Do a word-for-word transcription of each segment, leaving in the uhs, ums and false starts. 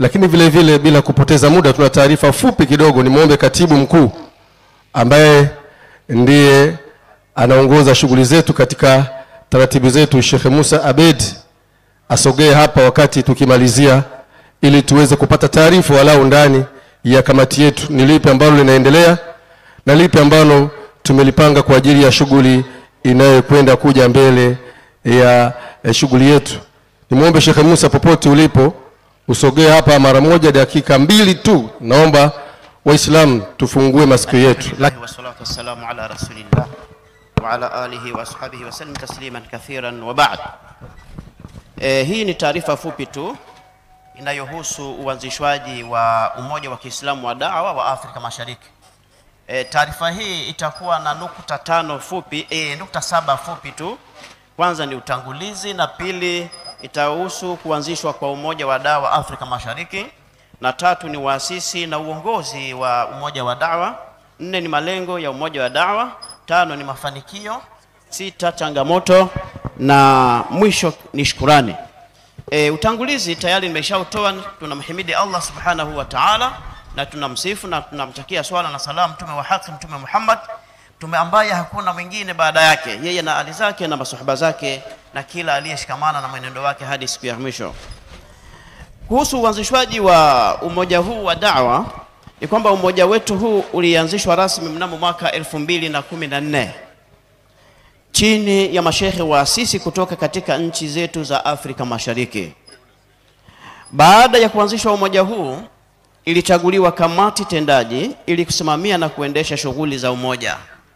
Lakini vile vile bila kupoteza muda, tuna taarifa fupi kidogo. Ni muombe katibu mkuu ambaye ndiye anaongoza shughuli zetu katika taratibu zetu, Sheikh Musa Abed, asogee hapa wakati tukimalizia, ili tuweze kupata taarifa walau ndani ya kamati yetu ni lipi ambalo linaendelea na lipi ambalo tumelipanga kwa ajili ya shughuli inayokwenda kuja mbele ya eh, shughuli yetu. Nimuombe Sheikh Musa, popote ulipo, usogee hapa mara moja, dakika mbili tu. Naomba Waislamu tufungue masikio yetu. Wassalatu wassalamu ala rasulillah wa ala alihi wa ashabihi wa sallam tasliman kathiran wa ba'd. Eh, hii ni taarifa fupi tu inayohusu uanzishwaji wa umoja wa Kiislamu wa da'wa wa Afrika Mashariki. E, taarifa hii itakuwa na nukta tano fupi, e, nukta saba fupi tu. Kwanza ni utangulizi, na pili itahusu kuanzishwa kwa umoja wa da'wa Afrika Mashariki, na tatu ni waasisi na uongozi wa umoja wa da'wa, nne ni malengo ya umoja wa da'wa, tano ni mafanikio, sita changamoto, na mwisho ni shukrani. E, utangulizi tayari nimeshautoa. Tunamhimidi Allah subhanahu wa ta'ala na tunamsifu na tunamtakia swala na salam mtume wa haki, Mtume Muhammad, mtume ambaye hakuna mwingine baada yake, yeye na ali zake na masahaba zake na kila aliyeshikamana na mwenendo wake hadi siku ya mwisho. Kuhusu uanzishwaji wa umoja huu wa da'wa, ni kwamba umoja wetu huu ulianzishwa rasmi mnamo mwaka elfu mbili na kumi na nne chini ya mashehe waasisi kutoka katika nchi zetu za Afrika Mashariki. Baada ya kuanzishwa umoja huu, ilichaguliwa kamati tendaji ili kusimamia na kuendesha shughuli za umoja.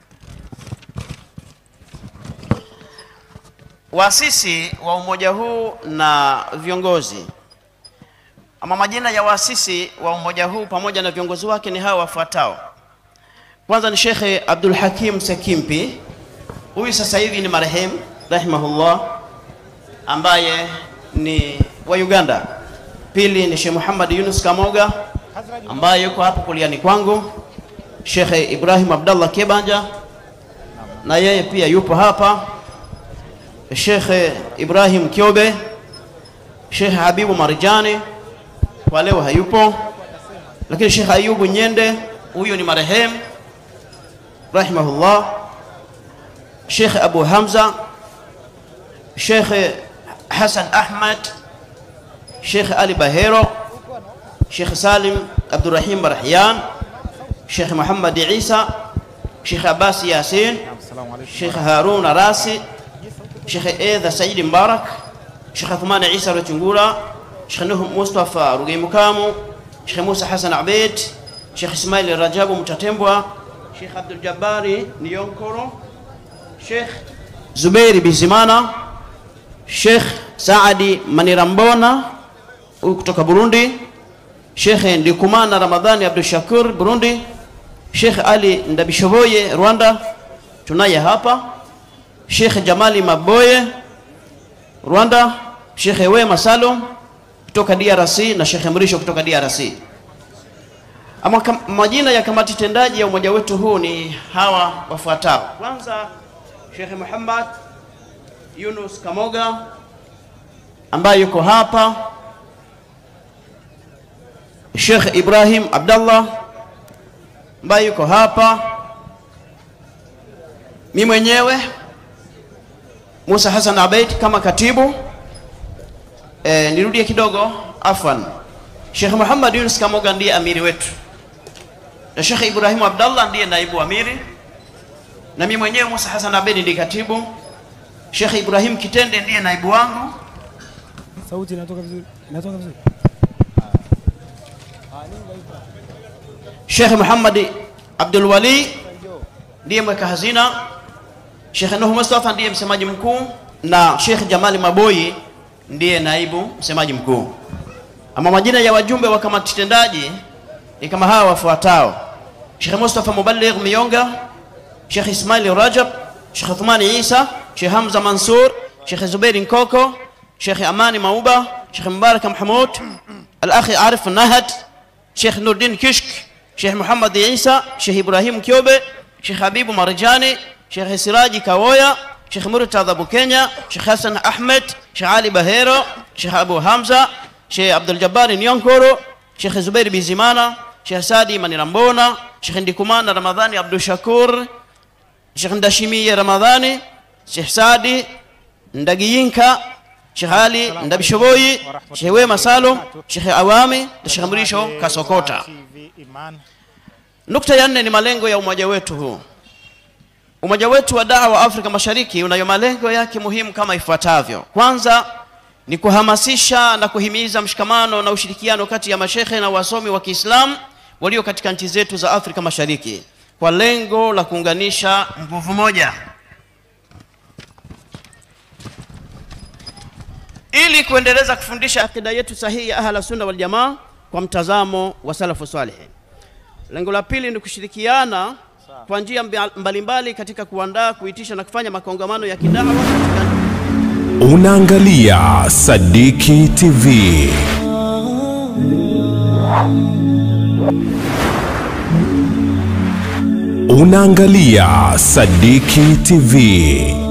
Waasisi wa umoja huu na viongozi, ama majina ya waasisi wa umoja huu pamoja na viongozi wake ni hawa wafuatao. Kwanza ni Sheikh Abdul Hakim Sekimpi, huyu sasa hivi ni marehemu rahimahullah, ambaye ni wa Uganda. Pili ni Sheikh Muhammad Yunus Kamoga, ambaye yuko hapo kuliani kwangu. Sheikh Ibrahim Abdallah Kebanja, na yeye pia yupo hapa. Sheikh Ibrahim Kiobe, Sheikh Habibu Marijani kwa leo hayupo, lakini Sheikh Ayubu Nyende, huyo ni marehemu rahimahullah. Sheikh Abu Hamza, Sheikh Hassan Ahmad, Sheikh Ali Bahero, Sheikh Salim Abdurrahim Barahyan, Sheikh Muhammad Isa, Sheikh Abbas Yasin, Sheikh Harun Arasi, Sheikh Edha Said Mbarak, Sheikh Athman Isa Rutungura, Sheikh Nuh Mustafa Rugimukamu, Sheikh Musa Hassan Abed, Sheikh Ismail Rajabu Mtatembwa, Sheikh Abdul Jabbari Niyonkoro, Sheikh Zubairi Bizimana, Sheikh Saadi Manirambona kutoka Burundi, Sheikh Ndikumana Ramadhani Abdul Shakur Burundi, Sheikh Ali Ndabishoboye Rwanda tunaye hapa, Sheikh Jamali Maboye Rwanda, Sheikh Wema Salum kutoka D R C na Sheikh Mrisho kutoka D R C. Ama majina ya kamati tendaji ya umoja wetu huu ni hawa wafuatao. Kwanza Sheikh Muhammad Yunus Kamoga ambaye yuko hapa, Sheikh Ibrahim Abdallah ambaye yuko hapa, mimi mwenyewe Musa Hassan Abed kama katibu. E, nirudie kidogo, afwan. Sheikh Muhammad Yunus Kamoga ndiye amiri wetu, na Sheikh Ibrahim Abdallah ndiye naibu amiri, na mimi mwenyewe Musa Hassan Abed ndiye katibu. Sheikh Ibrahim Kitende ndiye naibu wangu. Sauti inatoka vizuri, inatoka vizuri. Sheikh Muhammad Abdul Wali ndiye mweka hazina. Sheikh Nuh Mustafa ndiye msemaji mkuu, na Sheikh Jamali Maboyi ndiye naibu msemaji mkuu. Ama majina ya wajumbe wa kamati tendaji ni kama hawa wafuatao: Sheikh Mustafa Muballigh Miyonga, Sheikh Ismail Rajab, Sheikh Uthmani Isa, Sheikh Hamza Mansur, Sheikh Zubair Nkoko, Sheikh Amani Mauba, Sheikh Mubarak Mahmud, Al-Akhi Arif Nahad, Sheikh Nurdin Kishk, Sheikh Muhammad Isa, Sheikh Ibrahim Kiobe, Sheikh Habibu Marjani, Sheikh Siraji Kawoya, Sheikh Murtada Bukenya, Sheikh Hassan Ahmed, Sheikh Ali Bahero, Sheikh Abu Hamza, Sheikh Abdul Jabbar Nyonkoro, Sheikh Zubair Bizimana, Sheikh Sadi Manirambona, Sheikh Ndikumana Ramadhani Abdul Shakur, Sheikh Ndashimiye Ramadhani, Sheikh Sadi Ndagiyinka, Sheikh Ali Ndabishoboyi, Sheikh Wema Salum, Sheikh Awami na Sheikh Mrisho Kasokota. Nukta ya nne ni malengo ya umoja wetu huu. Umoja wetu wa Da'wa Afrika Mashariki unayo malengo yake muhimu kama ifuatavyo. Kwanza ni kuhamasisha na kuhimiza mshikamano na ushirikiano kati ya mashehe na wasomi wa Kiislamu walio katika nchi zetu za Afrika Mashariki kwa lengo la kuunganisha nguvu moja, ili kuendeleza kufundisha akida yetu sahihi ya Ahla Sunna wal Jamaa kwa mtazamo wa salafu salih. Lengo la pili ni kushirikiana kwa njia mbalimbali katika kuandaa, kuitisha na kufanya makongamano ya kidawa katika... Unaangalia Sadiki T V. Unaangalia Sadiki T V.